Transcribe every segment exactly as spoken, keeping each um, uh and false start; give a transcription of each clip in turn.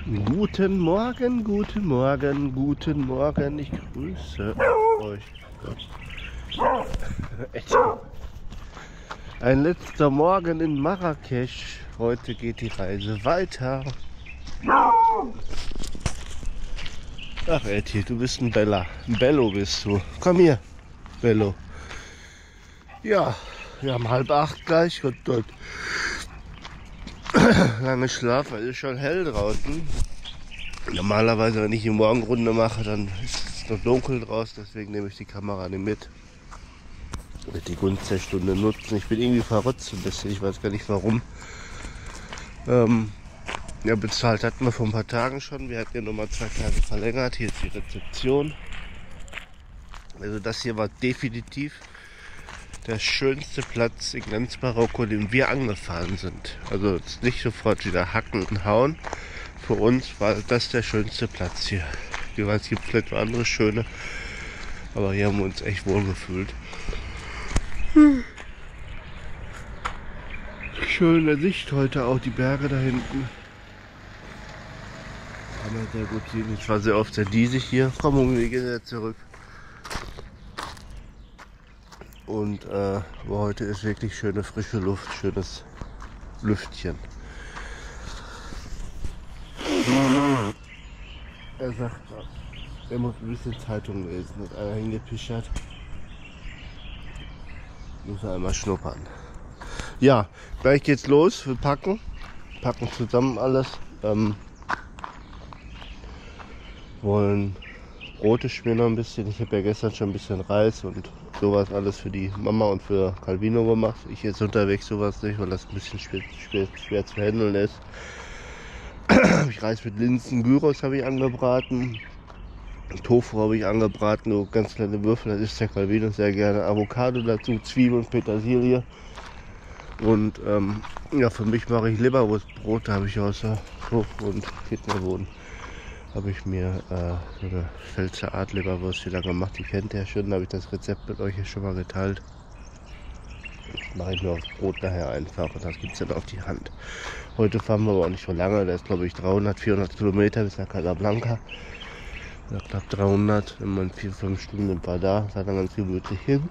Guten Morgen, guten Morgen, guten Morgen. Ich grüße euch. Ein letzter Morgen in Marrakesch. Heute geht die Reise weiter. Ach, Etty, du bist ein Bella. Ein Bello bist du. Komm hier, Bello. Ja, wir haben halb acht gleich. Und dort lange Schlaf, weil es ist schon hell draußen. Normalerweise, wenn ich die Morgenrunde mache, dann ist es noch dunkel draußen. Deswegen nehme ich die Kamera nicht mit. Ich werde die Gunst der Stunde nutzen. Ich bin irgendwie verrotzt ein bisschen. Ich weiß gar nicht warum. Ähm, ja, bezahlt hatten wir vor ein paar Tagen schon. Wir hatten ja nochmal zwei Tage verlängert. Hier ist die Rezeption. Also das hier war definitiv der schönste Platz in ganz Marokko, den wir angefahren sind. Also jetzt nicht sofort wieder hacken und hauen. Für uns war das der schönste Platz hier. Es gibt vielleicht noch andere schöne, aber hier haben wir uns echt wohl gefühlt. Hm. Schöne Sicht heute auch, die Berge da hinten. Kann man sehr gut sehen. Ich war sehr oft sehr diesig hier. Komm, wir gehen jetzt zurück. Und äh, aber heute ist wirklich schöne frische Luft, schönes Lüftchen. Er sagt, er muss ein bisschen Zeitung lesen. Hat einer hingepischert. Muss er einmal schnuppern. Ja, gleich geht's los. Wir packen. Packen zusammen alles. Ähm, wollen Brote schmieren noch ein bisschen. Ich habe ja gestern schon ein bisschen Reis und sowas alles für die Mama und für Calvino gemacht. Ich jetzt unterwegs sowas nicht, weil das ein bisschen schwer, schwer, schwer zu handeln ist. Ich Reis mit Linsen, Gyros habe ich angebraten. Tofu habe ich angebraten, so ganz kleine Würfel, das isst der Calvino sehr gerne. Avocado dazu, Zwiebeln, Petersilie. Und ähm, ja, für mich mache ich Leberwurstbrot, da habe ich außer Tofu und Kidneybohnen habe ich mir äh, so eine Pfälzer Art Leberwurst wieder gemacht. Die kennt ihr ja schon, da habe ich das Rezept mit euch hier schon mal geteilt. Das mache ich nur aufs Brot nachher einfach und das gibt es dann auf die Hand. Heute fahren wir aber auch nicht so lange, da ist glaube ich dreihundert, vierhundert Kilometer bis nach Casablanca. Oder knapp dreihundert, wenn man vier, fünf Stunden ein paar da, seid dann ganz gemütlich hin.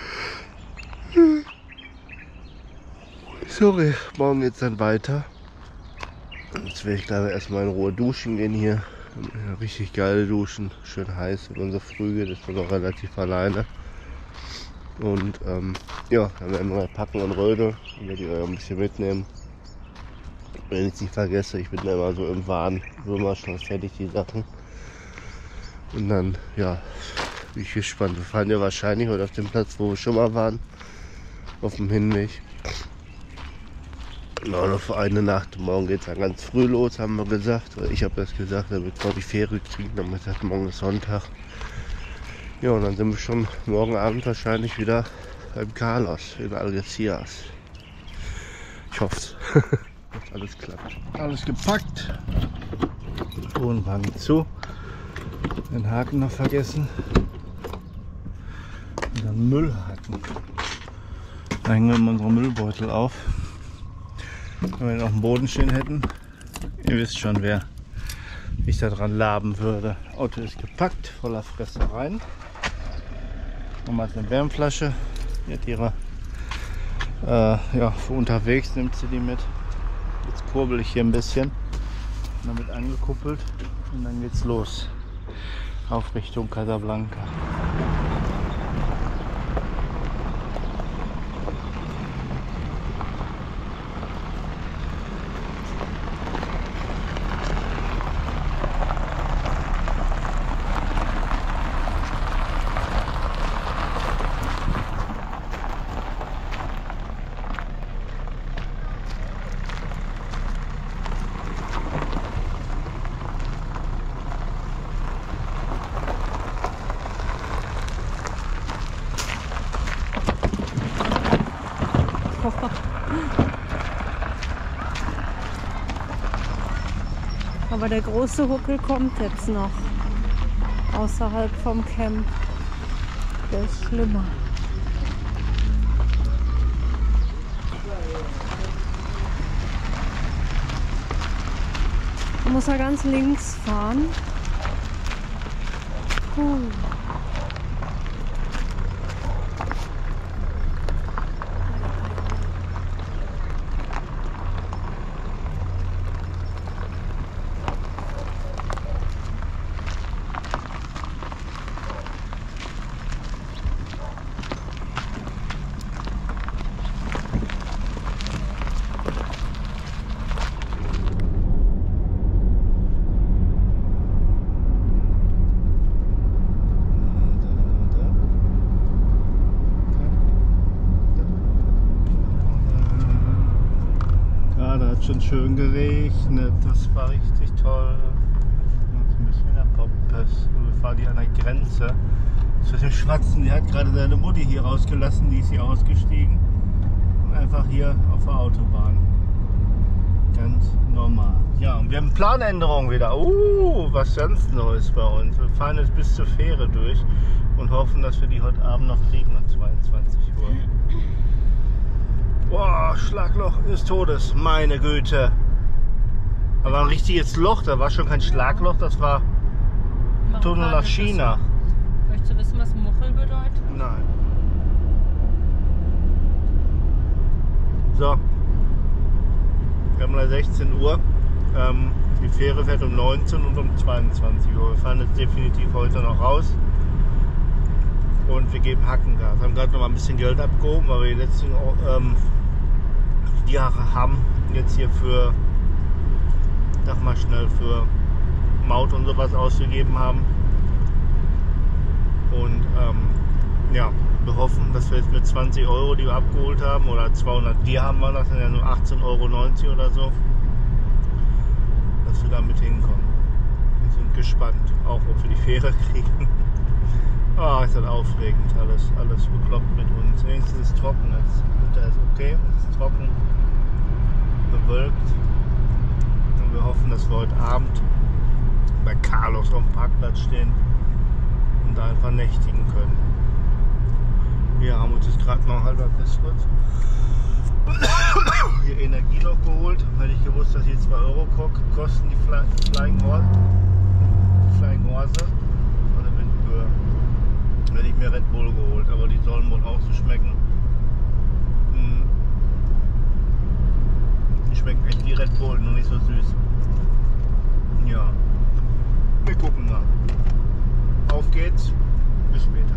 Sorry, morgen geht's dann weiter. Jetzt werde ich glaube erstmal in Ruhe duschen gehen hier. Ja, richtig geile Duschen, schön heiß. Wenn man so früh geht, ist man noch relativ alleine. Und ähm, ja, dann werden wir packen und rödeln. Dann werde ich euch ein bisschen mitnehmen. Wenn ich es nicht vergesse, ich bin da immer so im Wahn, so immer schon fertig die Sachen. Und dann, ja, bin ich gespannt. Wir fahren ja wahrscheinlich heute auf dem Platz, wo wir schon mal waren, auf dem Hinweg. Genau, noch für eine Nacht. Morgen geht es dann ganz früh los, haben wir gesagt. Ich habe das gesagt, damit wir die Fähre kriegen. Dann haben wir gesagt, morgen ist Sonntag. Ja, und dann sind wir schon morgen Abend wahrscheinlich wieder beim Carlos in Algeciras. Ich hoffe es, dass alles klappt. Alles gepackt. Wohnwagen zu. Den Haken noch vergessen. Und dann Müllhaken. Da hängen wir immer unsere Müllbeutel auf. Wenn wir ihn auf dem Boden stehen hätten, ihr wisst schon, wer ich da dran laben würde. Auto ist gepackt, voller Fresse rein. Mama hat eine Wärmflasche. Die hat ihre, äh, ja, für unterwegs nimmt sie die mit. Jetzt kurbel ich hier ein bisschen. Damit angekuppelt und dann geht's los. Auf Richtung Casablanca. Aber der große Huckel kommt jetzt noch außerhalb vom Camp. Der ist schlimmer. Muss er ganz links fahren. Puh. Schon schön geregnet, das war richtig toll. Jetzt müssen wir nach Poppes und wir fahren hier an der Grenze zu dem Schwatzen. Der hat gerade seine Mutti hier rausgelassen, die ist hier ausgestiegen und einfach hier auf der Autobahn. Ganz normal. Ja, und wir haben Planänderung wieder. Uh, was ganz Neues bei uns. Wir fahren jetzt bis zur Fähre durch und hoffen, dass wir die heute Abend noch kriegen um zweiundzwanzig Uhr. Boah, Schlagloch des Todes, meine Güte. Da war ein richtiges Loch, da war schon kein Schlagloch, das war Tunnel nach China. Möchtest du wissen, was Muchel bedeutet? Nein. So, wir haben gleich sechzehn Uhr. Ähm, die Fähre fährt um neunzehn und um zweiundzwanzig Uhr. Wir fahren jetzt definitiv heute noch raus. Und wir geben Hackengas. Wir haben gerade noch mal ein bisschen Geld abgehoben, weil wir die letzten ähm, Jahre haben jetzt hier für, sag mal schnell, für Maut und sowas ausgegeben haben. Und ähm, ja, wir hoffen, dass wir jetzt mit zwanzig Euro, die wir abgeholt haben, oder zweihundert Dirham waren das, sind ja nur achtzehn Euro neunzig oder so, dass wir damit hinkommen. Wir sind gespannt, auch ob wir die Fähre kriegen. Ah, oh, ist das aufregend, alles, alles bekloppt mit uns. Wenigstens ist es trocken, das Wetter ist okay, es ist trocken, bewölkt. Und wir hoffen, dass wir heute Abend bei Carlos auf dem Parkplatz stehen und da einfach nächtigen können. Wir haben uns jetzt gerade noch halber kurz hier Energie noch geholt, weil ich gewusst, dass hier zwei Euro kosten, die Fly Flying Horse. Flying Horse. Hätte ich mir Red Bull geholt, aber die sollen wohl auch so schmecken. Hm. Die schmecken echt wie Red Bull, nur nicht so süß. Ja, wir gucken mal. Auf geht's, bis später.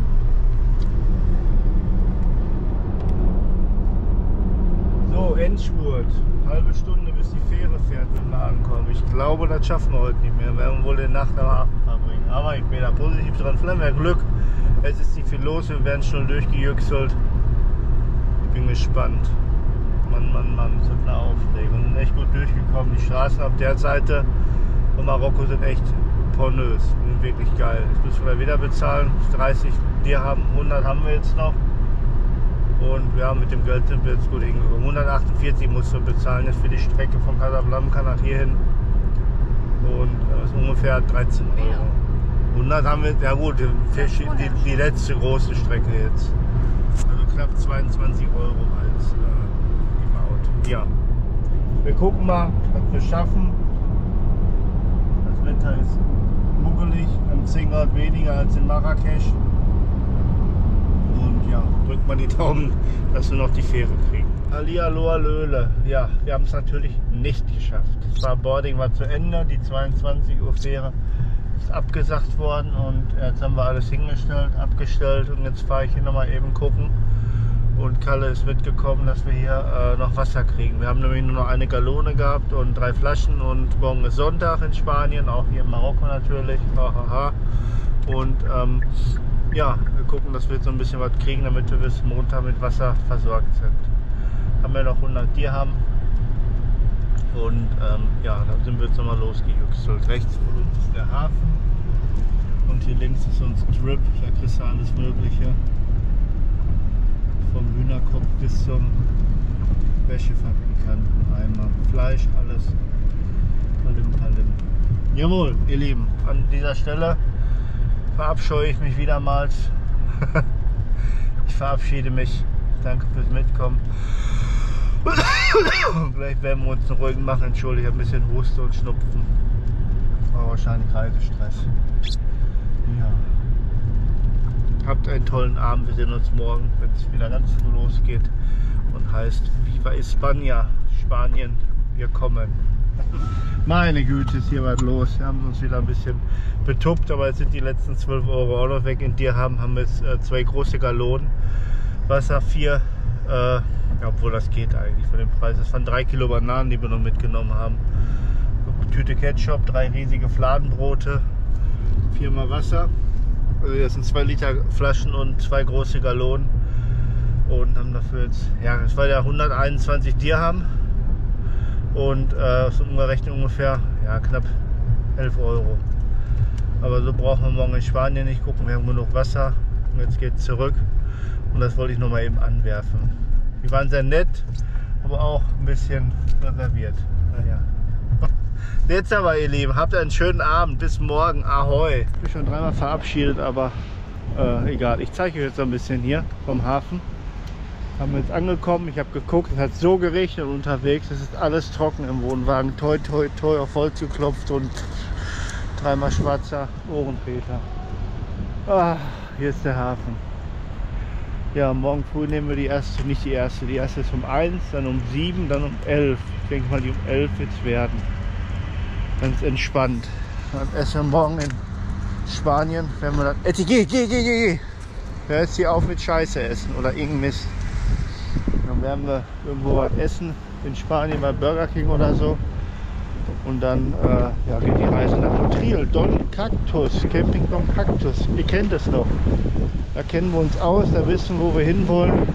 So, Endspurt. Halbe Stunde bis die Fähre fährt, wenn wir ankommen. Ich glaube, das schaffen wir heute nicht mehr. Wir werden wohl die Nacht am Hafen verbringen. Aber ich bin da positiv dran. Vielleicht haben wir Glück. Es ist nicht viel los. Wir werden schon durchgejüchselt. Ich bin gespannt. Mann, Mann, Mann. Das wird eine Aufregung. Wir sind echt gut durchgekommen. Die Straßen auf der Seite von Marokko sind echt pornös. Sind wirklich geil. Jetzt müssen wir wieder bezahlen. dreißig Dirham, hundert haben wir jetzt noch. Und ja, mit dem Geld sind wir jetzt gut hingekommen. hundertachtundvierzig musst du bezahlen jetzt für die Strecke von Casablanca nach hierhin. Und das ist ungefähr dreizehn Euro. hundert haben wir, ja gut, die, die, die letzte große Strecke jetzt. Also knapp zweiundzwanzig Euro als äh, die Maut. Ja, wir gucken mal, was wir schaffen. Das Wetter ist muggelig, wir haben zehn Grad weniger als in Marrakesch. Und ja, drückt mal die Daumen, dass wir noch die Fähre kriegen. Hallihallo, Löhle. Ja, wir haben es natürlich nicht geschafft. Das war Boarding war zu Ende, die zweiundzwanzig Uhr Fähre ist abgesagt worden und jetzt haben wir alles hingestellt, abgestellt und jetzt fahre ich hier nochmal eben gucken. Und Kalle ist mitgekommen, dass wir hier äh, noch Wasser kriegen. Wir haben nämlich nur noch eine Gallone gehabt und drei Flaschen und morgen ist Sonntag in Spanien, auch hier in Marokko natürlich. Hahaha. Und ähm, ja, wir gucken, dass wir jetzt so ein bisschen was kriegen, damit wir bis Montag mit Wasser versorgt sind. Haben wir noch hundert Dirham und ähm, ja, dann sind wir jetzt nochmal losgejuckselt. Rechts von uns ist der Hafen und hier links ist unser Strip, da kriegst du alles Mögliche. Vom Hühnerkopf bis zum Wäschefabrikanten, Eimer, Fleisch, alles. Palim, palim. Jawohl, ihr Lieben, an dieser Stelle verabscheue ich mich wiedermals. Ich verabschiede mich. Danke fürs Mitkommen. Gleich werden wir uns einen ruhigen machen. Entschuldigung, ich habe ein bisschen Huste und Schnupfen. Aber wahrscheinlich Reisestress. Ja. Habt einen tollen Abend. Wir sehen uns morgen, wenn es wieder ganz früh losgeht. Und heißt Viva España, Spanien, wir kommen. Meine Güte, ist hier was los. Wir haben uns wieder ein bisschen betuppt, aber jetzt sind die letzten zwölf Euro auch noch weg. In Dirham haben wir jetzt äh, zwei große Gallonen Wasser, vier, äh, ja, obwohl das geht eigentlich von dem Preis. Das waren drei Kilo Bananen, die wir noch mitgenommen haben. Eine Tüte Ketchup, drei riesige Fladenbrote, viermal Wasser. Also das sind zwei Liter Flaschen und zwei große Gallonen. Und haben dafür jetzt, ja, das war ja hunderteinundzwanzig Dirham. Und äh, so umgerechnet ungefähr ja, knapp elf Euro. Aber so brauchen wir morgen in Spanien nicht gucken, wir haben genug Wasser. Und jetzt geht es zurück. Und das wollte ich noch mal eben anwerfen. Die waren sehr nett, aber auch ein bisschen reserviert. Naja. Jetzt aber, ihr Lieben, habt einen schönen Abend. Bis morgen. Ahoi. Ich bin schon dreimal verabschiedet, aber äh, egal. Ich zeige euch jetzt ein bisschen hier vom Hafen. Haben wir jetzt angekommen, ich habe geguckt, es hat so geregnet unterwegs, es ist alles trocken im Wohnwagen, toi toi toi auf Holz geklopft und dreimal schwarzer Ohrenpeter. Ah, hier ist der Hafen. Ja, morgen früh nehmen wir die erste, nicht die erste, die erste ist um eins, dann um sieben, dann um elf. Ich denke mal, die um elf wird es werden. Ganz entspannt. Dann essen wir morgen in Spanien, wenn wir dann... Eti, geh, geh, geh, geh! Hör jetzt hier auf mit Scheiße essen oder irgendein Mist. Dann werden wir irgendwo was essen in Spanien bei Burger King oder so. Und dann äh, ja, geht die Reise nach Motril. Don Cactus, Camping Don Cactus. Ihr kennt es doch. Da kennen wir uns aus, da wissen, wo wir hinwollen.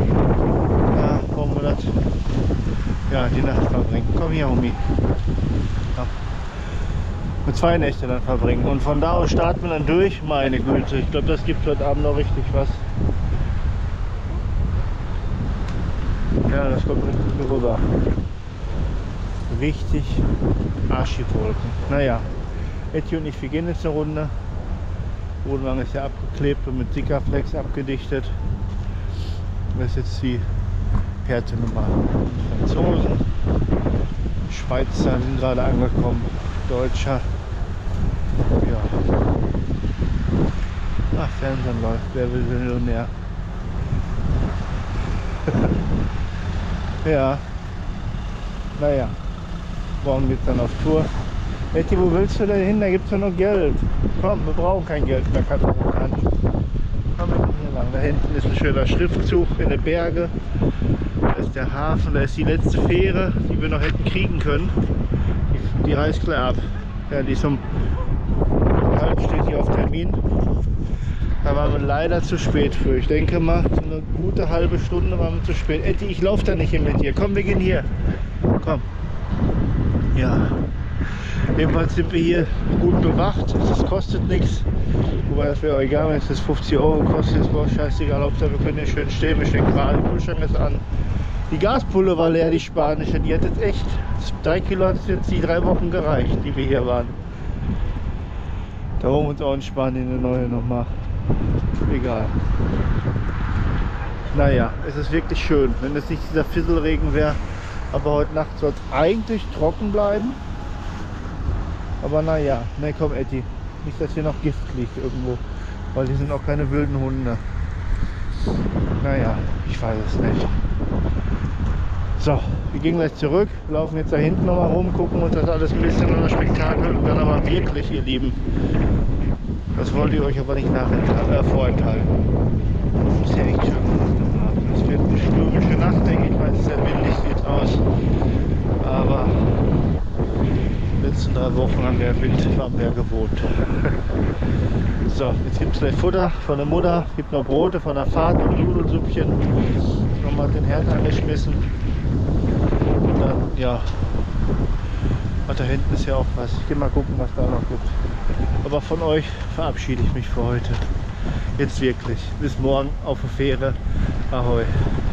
Da wollen wir das, ja, die Nacht verbringen. Komm hier, Homie. Ja. Mit zwei Nächte dann verbringen. Und von da aus starten wir dann durch. Meine Güte, ich glaube, das gibt heute Abend noch richtig was. Ja, das kommt richtig rüber. Richtig Arschewolken. Naja, Eti und ich, wir gehen jetzt eine Runde. Wohnwagen ist ja abgeklebt und mit Sikaflex abgedichtet. Das ist jetzt die Härtenummer. Franzosen, Schweizer sind gerade angekommen, Deutscher. Ja. Ach, Fernsehen läuft, wer will Millionär? Ja, naja, morgen geht's dann auf Tour. Eti, wo willst du denn hin? Da gibt's ja noch Geld. Komm, wir brauchen kein Geld mehr, Katamaran. Komm wir hier lang. Da hinten ist ein schöner Schriftzug in den Berge. Da ist der Hafen, da ist die letzte Fähre, die wir noch hätten kriegen können. Die, die reist gleich ab. Ja, die ist um halb steht hier auf Termin. Da waren wir leider zu spät für. Ich denke mal, so eine gute halbe Stunde waren wir zu spät. Eti, ich laufe da nicht hin mit dir. Komm, wir gehen hier. Komm. Ja. Jedenfalls sind wir hier gut bewacht. Das kostet nichts. Wobei das wäre auch egal, wenn es das fünfzig Euro kostet. Ist mir scheißegal. Hauptsache wir können hier schön stehen. Wir stehen gerade, der Kühlschrank ist an. Die Gaspulle war leer, die spanische. Die hat jetzt echt, drei Kilo hat es jetzt die drei Wochen gereicht, die wir hier waren. Da holen wir uns auch in Spanien eine neue nochmal. Egal. Naja, es ist wirklich schön, wenn es nicht dieser Fisselregen wäre. Aber heute Nacht soll es eigentlich trocken bleiben. Aber naja, ne komm Eti, nicht dass hier noch Gift liegt irgendwo. Weil hier sind auch keine wilden Hunde. Naja, ich weiß es nicht. So, wir gehen gleich zurück, laufen jetzt da hinten nochmal rum, gucken uns das alles ein bisschen an das Spektakel und dann aber wirklich, ihr Lieben. Das wollt ihr euch aber nicht nachenthalten, äh, vorenthalten. Das ist ja echt schön gemacht im Hafen. Es wird eine stürmische Nacht, denke ich, weil es sehr windig sieht aus. Aber die letzten drei Wochen haben wir Wind am Meer gewohnt. So, jetzt gibt es gleich Futter von der Mutter, gibt noch Brote von der Fahrt und Nudelsüppchen. Nochmal den Herd angeschmissen. Und dann, ja, und da hinten ist ja auch was. Ich gehe mal gucken, was da noch gibt. Aber von euch verabschiede ich mich für heute. Jetzt wirklich. Bis morgen auf der Fähre. Ahoi.